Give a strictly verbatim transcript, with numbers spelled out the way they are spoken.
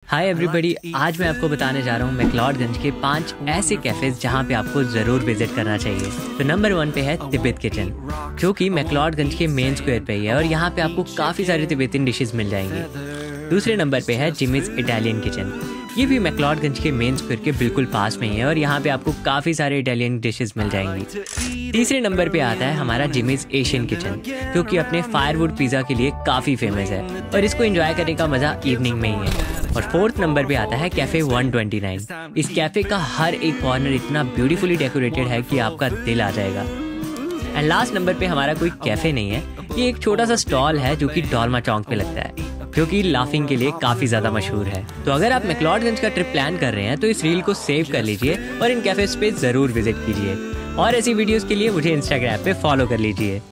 Hi everybody, आज मैं आपको बताने जा रहा हूँ मैक्लोडगंज के पांच ऐसे कैफ़ेज़ जहाँ पे आपको ज़रूर विजिट करना चाहिए। तो नंबर वन पे है तिब्बत किचन, जो कि मैक्लोडगंज के मेन स्क्वायर पे ही है और यहाँ पे आपको काफ़ी सारी तिब्बतियन डिशेस मिल जाएंगी। दूसरे नंबर पे है जिमीज़ इटालियन किचन, ये भी मैक्लोडगंज के मेन स्क्वायर के बिल्कुल पास में ही है और यहाँ पे आपको काफ़ी सारे इटालियन डिशेस मिल जाएंगी। तीसरे नंबर पे आता है हमारा जिमीज़ एशियन किचन, जो कि अपने फायरवुड पिज़्ज़ा के लिए काफ़ी फेमस है और इसको एंजॉय करने का मज़ा इवनिंग में ही है। और फोर्थ नंबर पे आता है कैफ़े वन ट्वेंटी नाइन। इस कैफ़े का हर एक कॉर्नर इतना ब्यूटीफुली डेकोरेटेड है कि आपका दिल आ जाएगा। एंड लास्ट नंबर पे हमारा कोई कैफ़े नहीं है, ये एक छोटा सा स्टॉल है जो कि डॉल्मा चौक पे लगता है, जो कि लाफिंग के लिए काफ़ी ज़्यादा मशहूर है। तो अगर आप मैक्लोडगंज का ट्रिप प्लान कर रहे हैं तो इस रील को सेव कर लीजिए और इन कैफ़ेज़ पे ज़रूर विजिट कीजिए। और ऐसी वीडियोज़ के लिए मुझे इंस्टाग्राम पे फॉलो कर लीजिए।